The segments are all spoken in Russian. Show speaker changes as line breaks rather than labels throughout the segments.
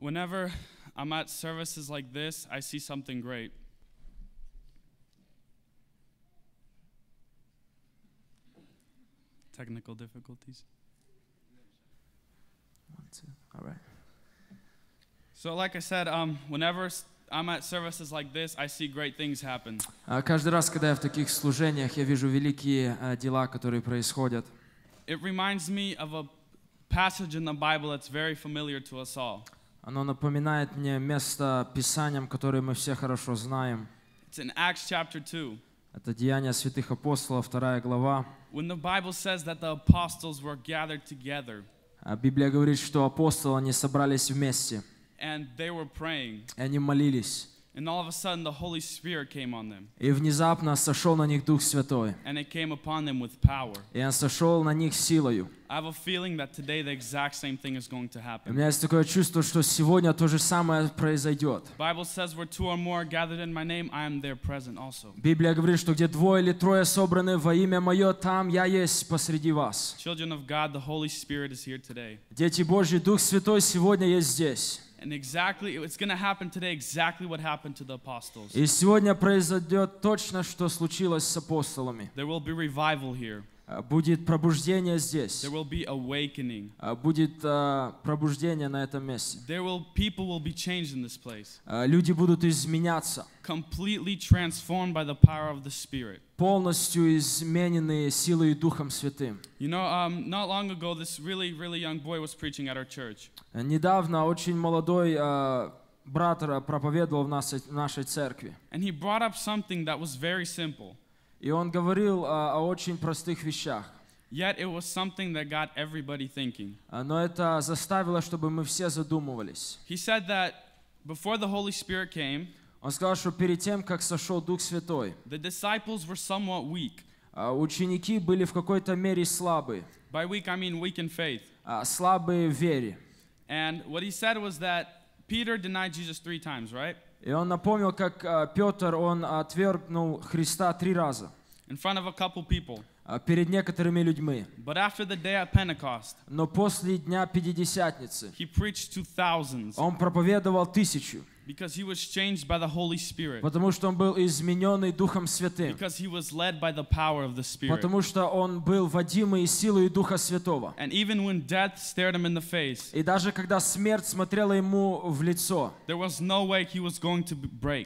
Whenever I'm at services like this, I see something great. Technical difficulties.
1, 2. All right.
So like I said, whenever I'm at services like this, I see great things happen.
Каждый раз, когда я в таких служениях, я вижу великие дела, которые происходят.
It reminds me of a passage in the Bible that's very familiar to us all.
Оно напоминает мне место Писанием, которое мы все хорошо знаем.
It's in Acts chapter 2.
Это Деяния святых апостолов, 2 глава.
When the Bible says that the apostles were gathered together.
Библия говорит, что апостолы, они собрались вместе.
And they were praying.
И они молились.
And all of a sudden the Holy Spirit came on them.
И внезапно сошел на них Дух Святой.
And it came upon them with power.
И он сошел на них силою.
I have a feeling that today the exact same thing is going to
У
happen.
меня есть такое чувство, что сегодня то же самое произойдет.
The Bible says where two or more gathered in my name, I am there present also.
Библия говорит, что где двое или трое собраны во имя Мое, там я есть посреди вас.
Children of God, the Holy Spirit is here today.
Дети Божьи, Дух Святой сегодня есть здесь.
And exactly, it's going to happen today exactly what happened to the apostles.
И сегодня произойдет точно, что случилось с апостолами.
There will be revival here.
Будет пробуждение здесь.
There will be awakening.
Будет пробуждение на этом месте.
People will be changed in this place.
Люди будут изменяться.
Completely transformed by the power of the Spirit.
Полностью изменены силой и Духом Святым.
You know, not long ago, this really young boy was preaching at our church.
Недавно очень молодой брат проповедовал в нашей церкви.
And he brought up something that was very simple.
И он говорил о очень простых вещах.
Yet it was something that got everybody thinking.
Но это заставило, чтобы мы все задумывались.
He said that before the Holy Spirit came,
Он сказал, что перед тем, как сошел Дух Святой,
the disciples were somewhat weak.
Ученики были в какой-то мере слабые.
By weak, I mean weak in faith.
Слабые в вере.
And what he said was that Peter denied Jesus 3 times, right?
И он напомнил, как Петр, он отвергнул Христа 3 раза.
In front of a couple people.
Перед некоторыми людьми.
But after the day at Pentecost,
но после дня Пятидесятницы,
he preached to thousands.
Он проповедовал 1000.
Because he was changed by the Holy Spirit.
Потому что он был измененный Духом Святым.
Because he was led by the power of the Spirit.
Потому что он был водимый силой Духа Святого.
And even when death stared him in the face,
и даже когда смерть смотрела ему в лицо,
there was no way he was going to break.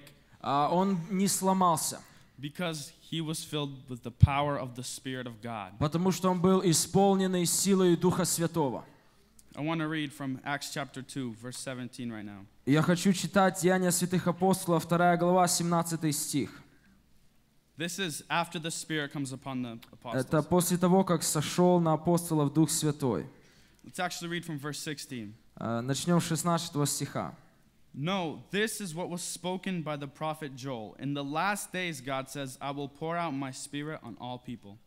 Он не сломался.
Because he was filled with the power of the Spirit of God.
Потому что он был исполненный силой Духа Святого.
I want to read from Acts chapter 2, verse 17 right now.
Я хочу читать Деяния святых апостолов, 2 глава, 17 стих.
This is after the Spirit comes upon the apostles.
Это после того, как сошел на апостолов Дух Святой.
Let's actually read from verse 16.
Начнем с 16 стиха.
No, this is what was spoken by the prophet Joel. In the last days, God says, I will pour out my Spirit on all people.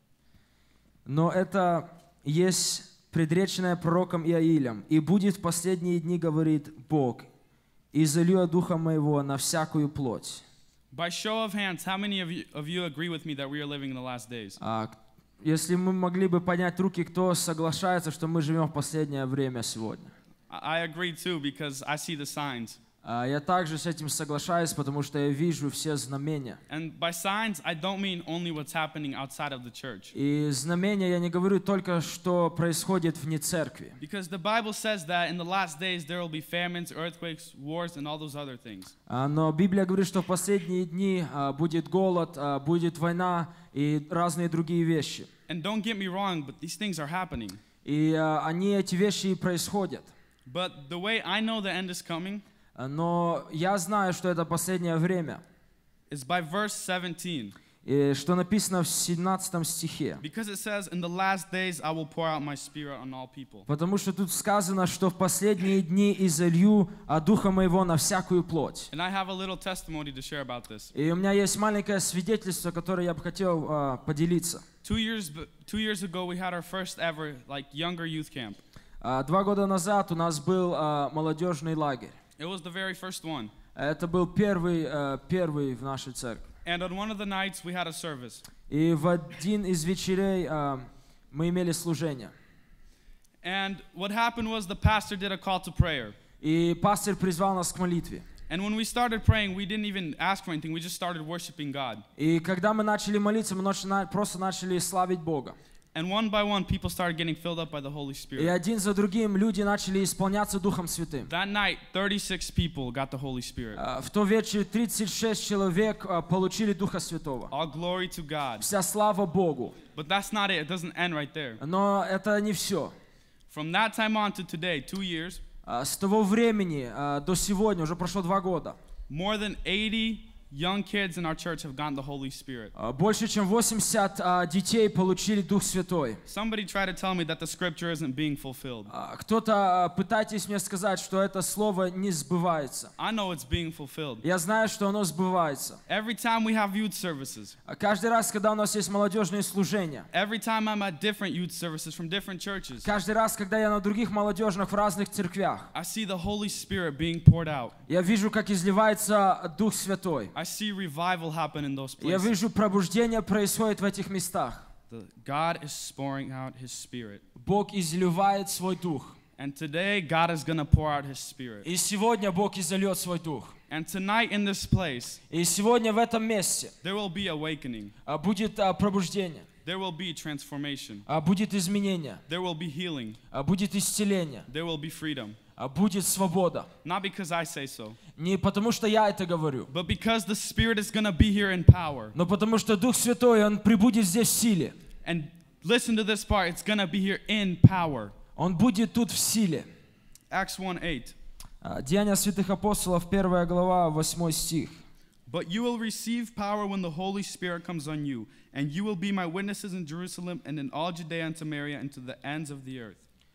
Но это есть предреченное пророком Иаилем. И будет в последние дни, говорит Бог, и залью Духа Моего на всякую плоть.
By show of hands, how many of you agree with me that we are living in the last days?
Если мы могли бы поднять руки, кто соглашается, что мы живем в последнее время сегодня?
I agree too, because I see the signs.
Я также с этим соглашаюсь, потому что я вижу все знамения.
And by signs, I don't mean only what's happening outside of the church.
И знамения я не говорю только, что происходит вне церкви.
Because the Bible says that in the last days there will be famines, earthquakes, wars, and all those other things.
Но Библия говорит, что в последние дни будет голод, будет война и разные другие вещи.
And don't get me wrong, but these things are happening.
И эти вещи происходят.
But the way I know the end is coming,
но я знаю, что это последнее время.
Is by verse 17.
И что написано в 17 стихе.
Because it says, in the last days I will pour out my Spirit on all people.
Потому что тут сказано, что в последние дни изолью Духа Моего на всякую плоть.
And I have a little testimony to share about this.
И у меня есть маленькое свидетельство, которое я бы хотел поделиться.
2 years ago we had our first ever younger youth camp.
2 года назад у нас был молодежный лагерь.
It was the very first one.
Это был первый в нашей церкви.
And on one of the nights we had a service.
И в один из вечерей мы имели служение.
And what happened was the pastor did a call to prayer.
И пастырь призвал нас к молитве.
And when we started praying, we didn't even ask for anything. We just started worshiping God.
И когда мы начали молиться, мы просто начали славить Бога.
And one by one, people started getting filled up by the Holy
И
Spirit.
один за другим люди начали исполняться Духом Святым.
That night, 36 people got the Holy Spirit.
В то вечер 36 человек получили Духа Святого.
All glory to God.
Вся слава Богу.
But that's not it. It doesn't end right there.
Но это не все.
From that time on to today, 2 years,
С того времени до сегодня, уже прошло 2 года,
more than 80 young kids in our church have gotten the Holy Spirit.
больше чем 80 детей получили Дух Святой.
Somebody tried to tell me that the scripture isn't being fulfilled.
Кто-то пытается мне сказать, что это слово не сбывается.
I know it's being fulfilled.
Я знаю, что оно сбывается.
Every time we have youth services,
Каждый раз, когда у нас есть молодежные служения,
every time I'm at different youth services from different churches,
каждый раз, когда я на других молодежных в разных церквях,
I see the Holy Spirit being poured out.
я вижу, как изливается Дух Святой.
I see revival happen in those
Я
places.
вижу, пробуждение происходит в этих местах.
God is pouring out His Spirit.
Бог изливает свой Дух.
And today, God is going to pour out His Spirit.
И сегодня Бог изольет свой Дух.
And tonight in this place,
И сегодня в этом месте
there will be awakening.
будет пробуждение,
There will be transformation.
будет изменение,
There will be healing.
будет исцеление,
There will be freedom.
будет свобода.
Not because I say so,
Не потому, что я это говорю,
but because the Spirit is going to be here in power.
но потому, что Дух Святой, Он прибудет здесь в силе.
And listen to this part, it's going to be here in power.
Он будет тут в силе.
Acts 1:8.
Деяния святых апостолов, 1 глава, 8 стих.
But you will receive power when the Holy Spirit comes on you, and you will be my witnesses in Jerusalem and in all Judea and Samaria and to the ends of the earth.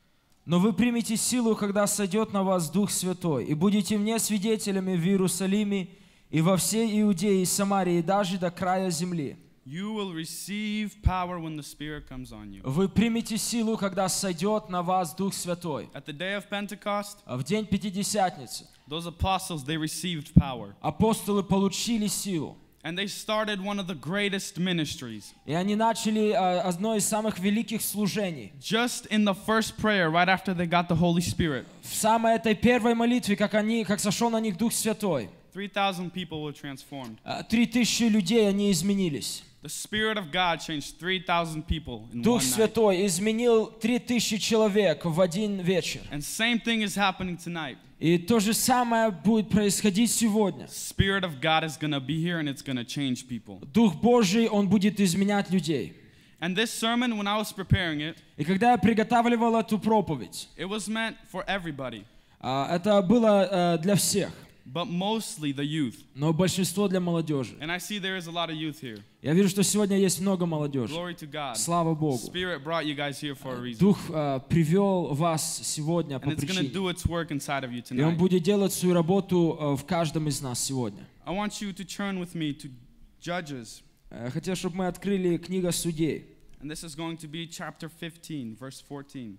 Но вы примете силу, когда сойдет на вас Дух Святой, и будете мне свидетелями в Иерусалиме и во всей Иудее и Самарии, и даже до края земли.
You will receive power when the Spirit comes on you.
Вы примете силу, когда сойдет на вас Дух Святой.
At the day of Pentecost,
В день Пятидесятницы
those apostles, they received power.
апостолы получили силу.
And they started one of the greatest ministries.
И они начали одно из самых великих служений.
Just in the first prayer, right after they got the Holy Spirit,
В самой этой первой молитве, как сошел на них Дух Святой,
3,000 people were transformed.
3000 людей, они изменились.
The Spirit of God changed 3,000 people in
Дух
one night.
Святой изменил 3000 человек в один вечер.
And same thing is happening tonight.
И то же самое будет происходить сегодня.
Spirit of God is going to be here and it's going to change people.
Дух Божий, Он будет изменять людей.
And this sermon, when I was preparing it,
И когда я приготавливал эту проповедь,
it was meant for everybody,
это было для всех,
but mostly the youth.
но большинство для молодежи.
And I see there is a lot of youth here.
Я вижу, что сегодня есть много молодежи.
Glory to God.
Слава Богу.
Spirit brought you guys here for a reason.
Дух привел вас сегодня по
And it's going to
причине.
do its work inside of you
И Он
tonight.
будет делать свою работу в каждом из нас сегодня.
I want you to turn with me to Judges.
Хотел, чтобы мы открыли книгу Судей.
And this is going to be chapter 15, verse 14.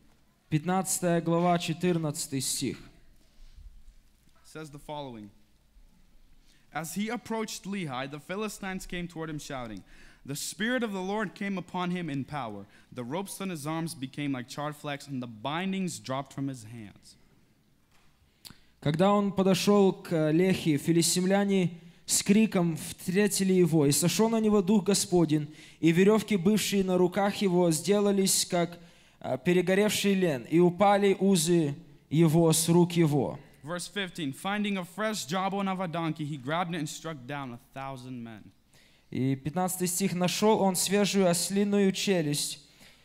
15 глава, 14 стих.
It says the following. As he approached Lehi, the Philistines came toward him shouting, "The Spirit of the Lord came upon him in power. The ropes on his arms became like charred flax, and the bindings dropped from his hands."
Когда он подошел к Лехи, филистимляне с криком встретили его, и сошел на него Дух Господень, и веревки, бывшие на руках его, сделались, как перегоревший лен, и упали узы его с рук его.
Verse 15, finding a fresh jawbone of a donkey, he grabbed it and struck down 1,000 men.
И 15 стих. «Нашел он свежую ослиную челюсть,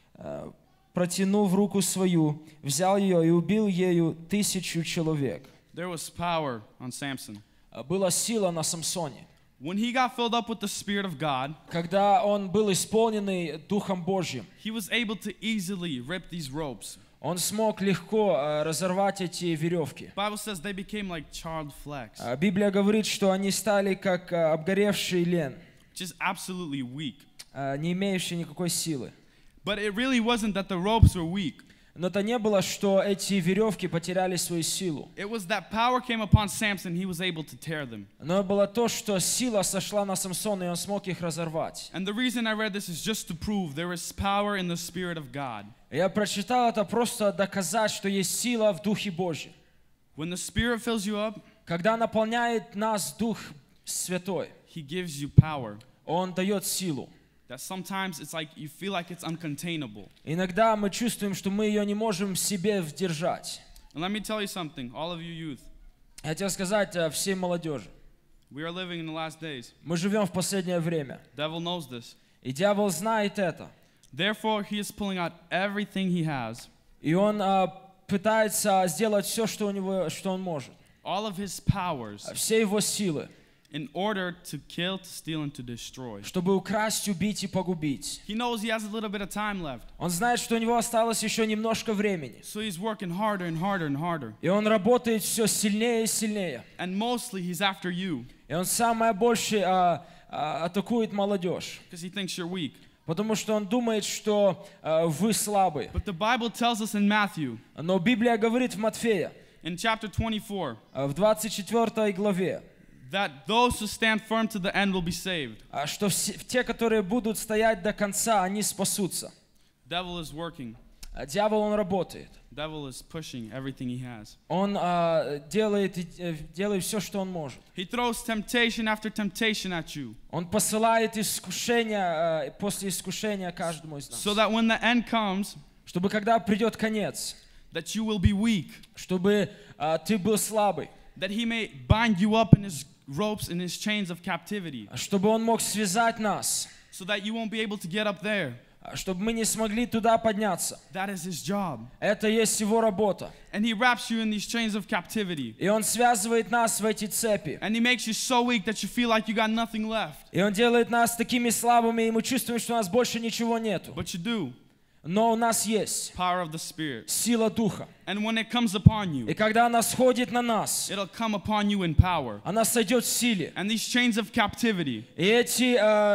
протянув руку свою, взял ее и убил ею 1000 человек».
There was power on Samson.
Была сила на Самсоне.
When he got filled up with the Spirit of God,
Когда он был исполненный Духом Божьим,
he was able to easily rip these ropes.
он смог легко разорвать эти веревки.
The Bible says they became like charred flax,
Библия говорит, что они стали как обгоревший лен,
which is absolutely weak.
не имеющий никакой силы.
But it really wasn't that the ropes were weak.
Но это не было, что эти веревки потеряли свою силу.
It was that power came upon Samson, he was able to tear them.
Но было то, что сила сошла на Самсона, и он смог их разорвать.
And the reason I read this is just to prove there is power in the Spirit of God.
Я прочитал это просто доказать, что есть сила в Духе Божьем.
When the Spirit fills you up,
когда наполняет нас Дух Святой,
He gives you power.
Он дает силу.
That sometimes it's like you feel like it's uncontainable.
Иногда мы чувствуем, что мы ее не можем в себе вдержать.
And let me tell you something, all of you youth.
Я хотел сказать всей молодежи.
We are living in the last days.
Мы живем в последнее время.
Devil knows this.
И дьявол знает это.
Therefore, he is pulling out everything he has.
И он пытается сделать все, что у него, что он может.
All of his powers.
Все его силы.
In order to kill, to steal, and to destroy.
Чтобы украсть, убить и погубить.
He knows he has a little bit of time left.
Он знает, что у него осталось еще немножко времени.
So he's working harder and harder and harder.
И он работает все сильнее и сильнее.
And mostly he's after you.
И он самое больше атакует молодежь.
Because he thinks you're weak.
Потому что он думает, что вы слабы.
But the Bible tells us in Matthew.
Но Библия говорит в Матфея.
In chapter 24.
В 24 главе.
That those who stand firm to the end will be saved.
Что те, которые будут стоять до конца, они спасутся.
Devil is working.
Дьявол, он работает.
Devil is pushing everything he has.
Он делает все, что он может.
He throws temptation after temptation at you.
Он посылает искушения после искушения каждому из нас.
So that when the end comes,
чтобы когда придет конец,
that you will be weak.
Чтобы ты был слабый.
That he may bind you up in his ropes and his chains of captivity.
Чтобы он мог связать нас.
So that you won't be able to get up there.
Чтобы мы не смогли туда подняться.
That is his job.
Это есть его работа.
And he wraps you in these chains of captivity.
И он связывает нас в эти цепи.
And he makes you so weak that you feel like you got nothing left.
И он делает нас такими слабыми, и мы чувствуем, что у нас больше ничего нету.
But you do.
Но у нас есть
power of the Spirit.
Сила Духа.
And when it comes upon you,
и когда она сходит на нас,
it'll come upon you in power.
Она сойдет в силе.
And these chains of captivity,
и эти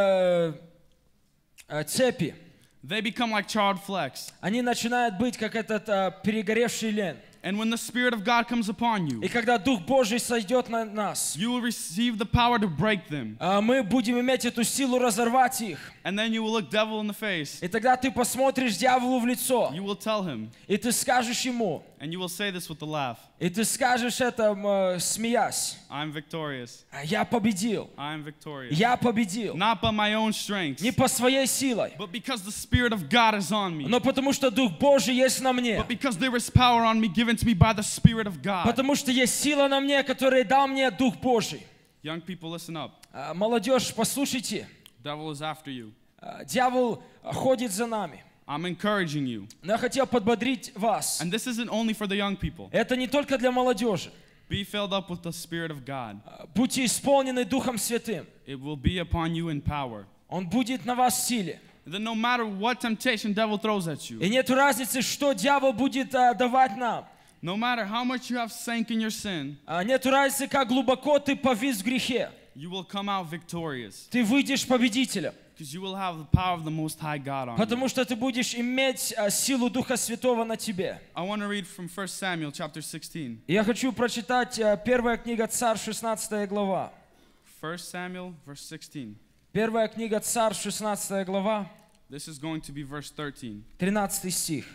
цепи,
they become like charred flecks.
Они начинают быть как этот перегоревший лен.
And when the Spirit of God comes upon you,
и когда Дух Божий сойдет на нас,
you will receive the power to break them.
Мы будем иметь эту силу разорвать их.
And then you will look devil in the face.
И тогда ты посмотришь дьяволу в лицо.
You will tell him.
И ты скажешь ему.
And you will say this with a laugh.
И ты скажешь это, смеясь.
I'm victorious.
Я победил.
I'm victorious.
Я победил.
Not by my own strength.
Не по своей силой.
But because the Spirit of God is on me.
Но потому что Дух Божий есть на мне.
But because there is power on me given to me by the Spirit of God.
Потому что есть сила на мне, которую дал мне Дух Божий.
Young people, listen up.
Молодежь, послушайте.
Devil is after you.
Дьявол ходит за нами.
I'm encouraging you.
Но я хотел подбодрить вас.
And this isn't only for the young people.
Это не только для молодежи.
Be filled up with the Spirit of God.
Будьте исполнены Духом Святым.
It will be upon you in power.
Он будет на вас в силе.
Then no matter what temptation devil throws at you.
И нет разницы, что дьявол будет давать нам.
No matter how much you have sank in your sin.
Нет разницы, как глубоко ты повис в грехе.
You will come out victorious.
Ты выйдешь победителем.
Because you will have the power of the Most High God on you.
Потому что ты будешь иметь силу Духа Святого на тебе.
I want to read from 1 Samuel chapter 16.
Я хочу прочитать первая книга Царств, 16 глава.
1 Samuel, verse 16.
Первая книга Царств, 16 глава.
This is going to be verse 13.
13 стих.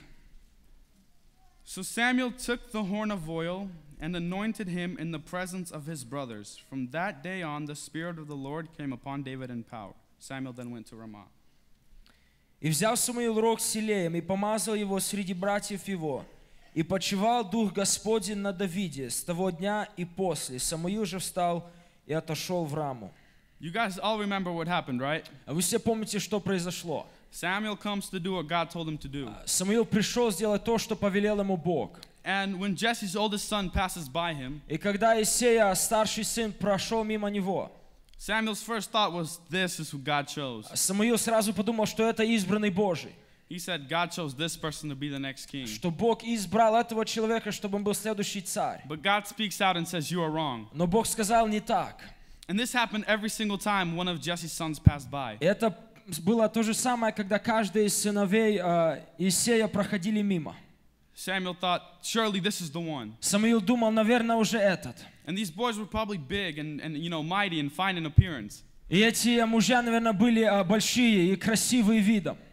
So Samuel took the horn of oil and anointed him in the presence of his brothers. From that day on, the Spirit of the Lord came upon David in power. Samuel then went to Ramah.
И взял Самуил рог с елеем и помазал его среди братьев его. И почивал Дух Господень на Давиде с того дня и после. Самуил же встал и отошел в Раму.
You guys all remember what happened, right?
Вы все помните, что произошло?
Samuel comes to do what God told him to do.
Самуил пришел сделать то, что повелел ему Бог.
And when Jesse's oldest son passes by him,
и когда Иссея, старший сын, прошел мимо него,
Samuel's first thought was, this is who God chose.
Самуил сразу подумал, что это избранный Божий.
He said God chose this person to be the next king.
Что Бог избрал этого человека, чтобы он был следующий царь.
But God speaks out and says you are wrong.
Но Бог сказал не так.
And this happened every single time one of Jesse's sons passed by.
Это было то же самое, когда каждый из сыновей Иссея проходили мимо.
Samuel thought, surely this is the one.
Самуил думал, наверное, уже этот.
And these boys were probably big and mighty and fine in appearance.
И эти мужья, наверное, были большие и красивые видом.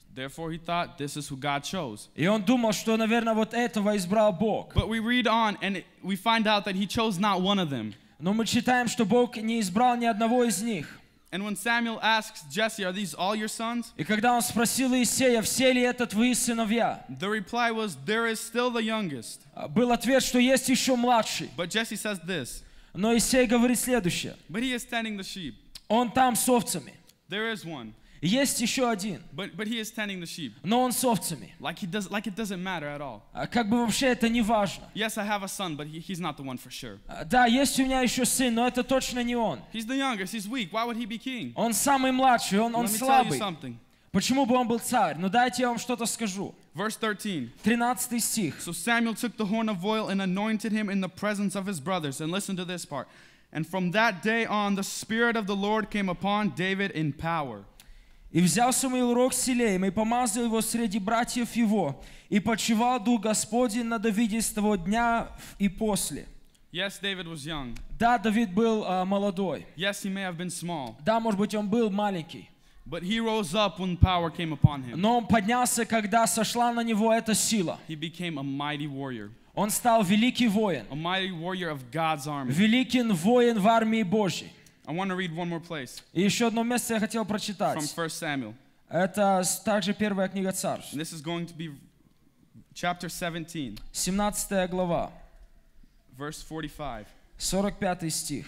Therefore, he thought this is who God chose.
И он думал, что, наверное, вот этого избрал Бог.
But we read on, and we find out that he chose not one of them.
Но мы читаем, что Бог не избрал ни одного из них.
And when Samuel asks Jesse, "Are these all your sons?"
И когда он спросил Иисея, все ли это твои сыновья,
the reply was, "There is still the youngest."
был ответ, что есть еще младший.
But Jesse says this.
Но Иисей говорит следующее.
But he is tending the sheep.
Он там с овцами.
There is one.
Есть еще один.
But he is tending the sheep.
Но он с овцами.
Like it doesn't matter at all.
Как бы вообще это не важно.
Yes, I have a son, but he's not the one for sure.
Да, есть у меня еще сын, но это точно не он.
He's the youngest. He's weak. Why would he be king?
Он самый младший, он
Let me tell you
слабый.
something.
Почему бы он был царь? Ну дайте я вам что-то скажу.
Verse 13.
13 стих.
So Samuel took the horn of oil and anointed him in the presence of his brothers. And listen to this part. And from that day on, the Spirit of the Lord came upon David in power.
«И взял Самуил рог селеем, и помазал его среди братьев его, и почивал Дух Господень на Давиде с того дня и после».
Yes, David was young.
Да, Давид был молодой.
Yes, he may have been small.
Да, может быть, он был маленький.
But he rose up when power came upon him.
Но он поднялся, когда сошла на него эта сила.
He became a mighty warrior.
Он стал великий воин.
A mighty warrior of God's army.
Великий воин в армии Божьей.
I want to read one more place.
И еще одно место я хотел прочитать.
From 1 Samuel.
Это также первая книга Царств.
And this is going to be chapter 17.
17 глава.
Verse 45.
45 стих.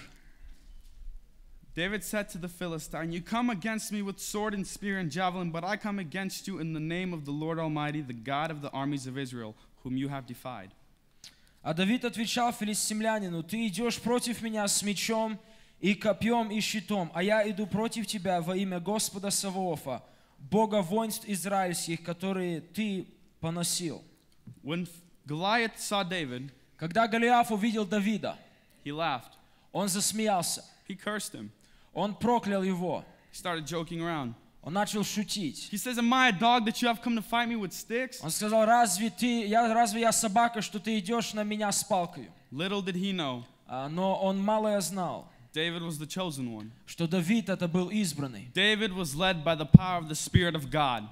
David said to the Philistine, "You come against me with sword and spear and javelin, but I come against you in the name of the Lord Almighty, the God of the armies of Israel, whom you have defied."
А Давид отвечал филистимлянину: «Ты идешь против меня с мечом и копьем и щитом, а я иду против тебя во имя Господа Саваофа, Бога воинств израильских, которые ты поносил».
When Goliath saw David,
Когда Голиаф увидел Давида,
he laughed.
он засмеялся,
He cursed him.
он проклял его,
He started joking around.
он начал шутить.
He says, "Am I a dog that you have come to fight me with sticks?"
Он сказал: разве я собака, что ты идешь на меня с палкой?
Little did he know,
Но он малое знал,
David was the chosen one.
что Давид это был избранный.
David was led by the power of the Spirit of God.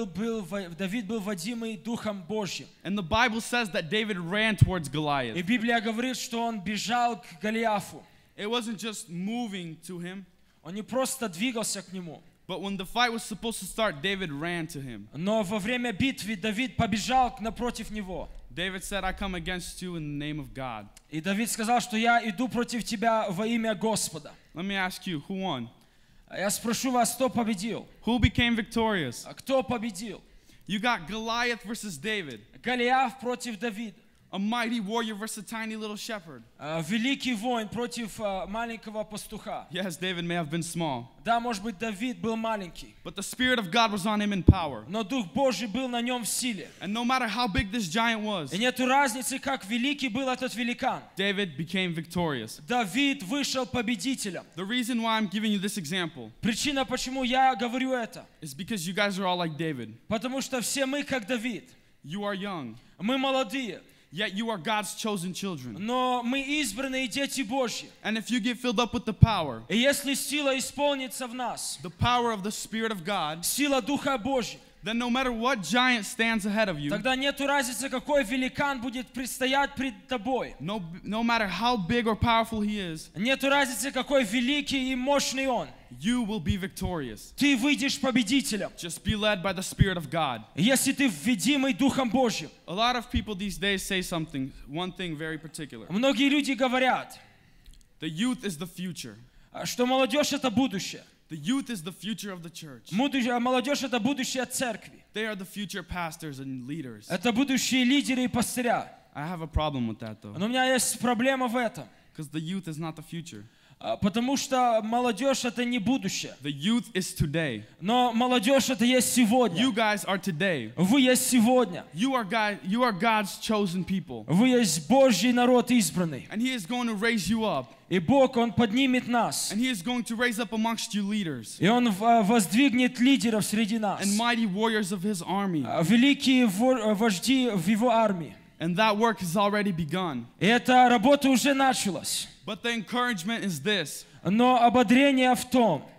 Давид был водимый Духом Божьим.
And the Bible says that David ran towards
И
Goliath.
Библия говорит, что он бежал к Голиафу.
It wasn't just moving to him,
Он не просто двигался к нему,
but when the fight was supposed to start, David ran to him.
но во время битвы Давид побежал напротив него.
David said, "I come against you in the name of God."
И Давид сказал, что я иду против тебя во имя Господа.
Let me ask you, who won?
Я спрошу вас, кто победил?
Who became victorious?
Кто победил?
You got Goliath versus David,
Голиаф против Давида.
a mighty warrior versus a tiny little shepherd.
Великий воин против маленького пастуха.
Yes, David may have been small,
Да, может быть, Давид был маленький,
but the Spirit of God was on him in power.
но Дух Божий был на нем в силе.
And no matter how big this giant was,
И нету разницы, как великий был этот великан.
David became victorious.
Давид вышел победителем.
The reason why I'm giving you this example
Причина, почему я говорю это,
is because you guys are all like David.
потому что все мы как Давид.
You are young,
Мы молодые,
yet you are God's chosen children.
но мы избранные дети Божьи.
And if you get filled up with the power
И если сила исполнится в нас,
of the Spirit of God,
сила Духа Божьего,
then no matter what giant stands ahead of you,
тогда нету разницы, какой великан будет предстоять пред тобой.
no matter how big or powerful he is,
Нету разницы, какой великий и мощный он.
you will be victorious.
Ты выйдешь победителем,
Just be led by the Spirit of God.
если ты введимый Духом Божьим.
A lot of people these days say one thing very particular.
Многие люди говорят,
The youth is the future.
что молодежь — это будущее.
The youth is the future of the church.
Молодежь — это будущее церкви.
They are the future pastors and leaders.
Это будущие лидеры и пастыря.
I have a problem with that though,
Но у меня есть проблема в этом.
because the youth is not the future.
Потому что молодежь — это не будущее.
The youth is today.
Но молодежь — это есть сегодня.
You guys are today.
Вы есть сегодня.
You are God's chosen people.
Вы есть Божий народ избранный.
And He is going to raise you up.
И Бог, Он поднимет нас.
And He is going to raise up amongst you leaders
И Он воздвигнет лидеров среди нас.
and mighty warriors of His army.
Великие вожди в Его армии.
And that work has already begun.
И эта работа уже началась.
But the encouragement is this.
Но ободрение в том,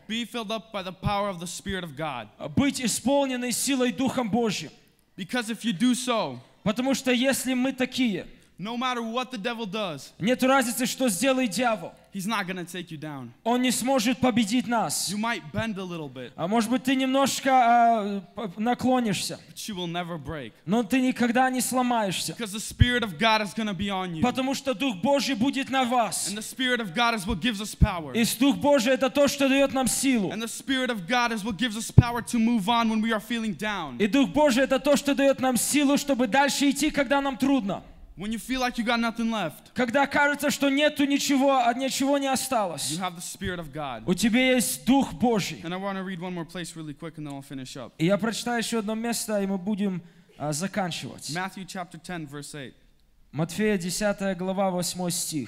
Be filled up by the power of the Spirit of God.
Быть исполненной силой Духом Божьим.
Because if you do so,
Потому что если мы такие,
no matter what the devil does,
нет разницы, что сделает дьявол.
he's not going to take you down.
Он не сможет победить нас.
You might bend a little bit,
А может быть, ты немножко наклонишься,
but you will never break.
но ты никогда не сломаешься.
Because the Spirit of God is going to be on you.
Потому что Дух Божий будет на вас.
And the Spirit of God is what gives us power.
И Дух Божий — это то, что дает нам силу.
And the Spirit of God is what gives us power to move on when we are feeling down.
И Дух Божий — это то, что дает нам силу, чтобы дальше идти, когда нам трудно.
When you feel like you got nothing left,
Когда кажется, что нету ничего, от ничего не
you
осталось.
have the Spirit of God.
У тебя есть Дух Божий.
And I want to read one more place really quick and then I'll finish up.
И я прочитаю еще одно место, и мы будем заканчивать.
Matthew chapter 10, verse 8.
Матфея 10 глава, 8 стих.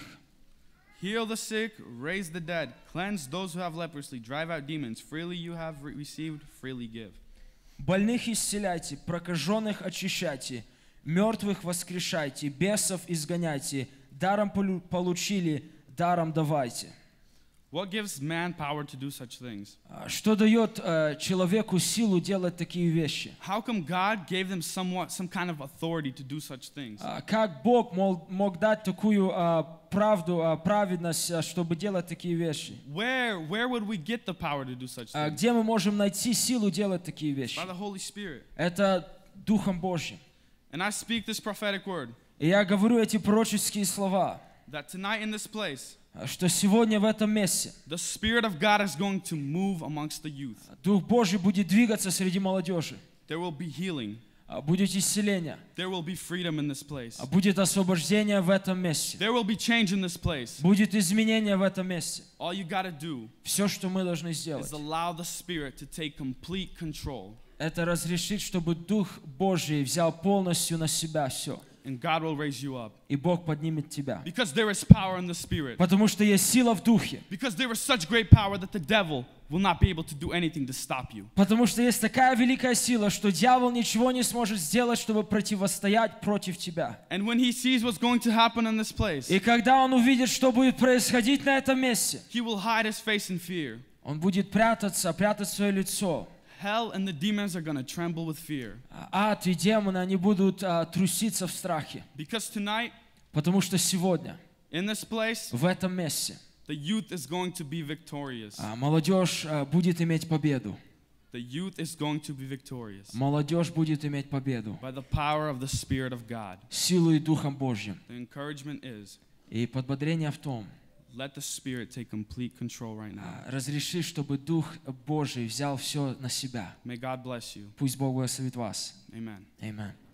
Heal the sick, raise the dead, cleanse those who have leprosy, drive out demons. Freely you have received, freely give.
Больных исцеляйте, прокаженных очищайте, мертвых воскрешайте, бесов изгоняйте, даром получили, даром давайте.
What gives man power to do such things?
Что дает человеку силу делать такие вещи?
How come God gave them some kind of authority to do such things?
Как Бог мог дать такую правду, праведность, чтобы делать такие вещи?
Where would we get the power to do such things?
Где мы можем найти силу делать такие вещи?
By the Holy Spirit.
Это Духом Божьим.
And I speak this prophetic word
И я говорю эти пророческие слова,
that tonight in this place,
что сегодня в этом месте
the Spirit of God is going to move amongst the youth.
Дух Божий будет двигаться среди молодежи.
There will be healing.
Будет исцеление.
There will be freedom in this place.
Будет освобождение в этом месте.
There will be change in this place.
Будет изменение в этом месте.
All you got to do
Все, что мы должны сделать,
is allow the Spirit to take complete control.
это разрешить, чтобы Дух Божий взял полностью на себя все.
And God will raise you up.
И Бог поднимет тебя.
Because there is power in the Spirit.
Потому что есть сила в Духе.
Because there is such great power that the devil will not be able to do anything to stop you.
Потому что есть такая великая сила, что дьявол ничего не сможет сделать, чтобы противостоять против тебя.
And when he sees what's going to happen in this place,
И когда он увидит, что будет происходить на этом месте,
he will hide his face in fear.
он будет прятать свое лицо.
Hell and the demons are going to tremble with fear.
Ад и демоны, они будут труситься в страхе.
Because tonight,
Потому что сегодня,
in this place,
в этом месте,
the youth is going to be victorious.
молодежь будет иметь победу.
The youth is going to be victorious.
Молодежь будет иметь победу.
By the power of the Spirit of God.
Силой и Духом Божьим.
The encouragement is,
И подбодрение в том,
let the Spirit take complete control right now.
разреши, чтобы Дух Божий взял все на себя.
May God bless you.
Пусть Бог благословит вас.
Amen.
Аминь.